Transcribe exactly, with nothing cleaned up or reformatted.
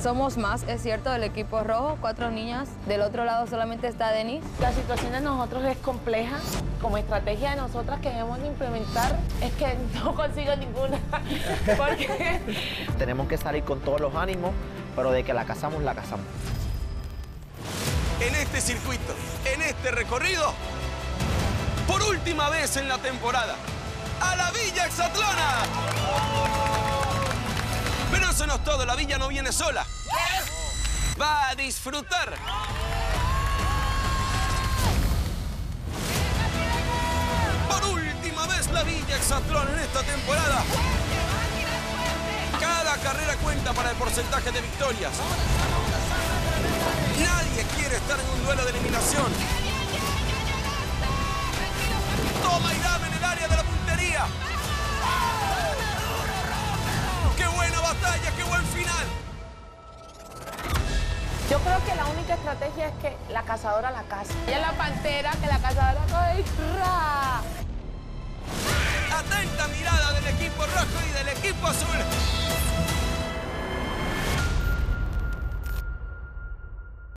Somos más, es cierto, del equipo rojo, cuatro niñas. Del otro lado solamente está Denise. La situación de nosotros es compleja. Como estrategia de nosotras que debemos de implementar es que no consigo ninguna. Porque tenemos que salir con todos los ánimos, pero de que la cazamos, la cazamos. En este circuito, en este recorrido, por última vez en la temporada, ¡a la Villa Exatlona! Pero eso no es todo, la Villa no viene sola. Va a disfrutar. Por última vez la Villa Exatlona en esta temporada. Cada carrera cuenta para el porcentaje de victorias. Nadie quiere estar en un duelo de eliminación. Toma y dame en el área de la puntería. ¡Qué buena batalla, qué buen final! yo creo que la única estrategia es que la cazadora la caza. Ella es la pantera, que la cazadora coge y ¡ra!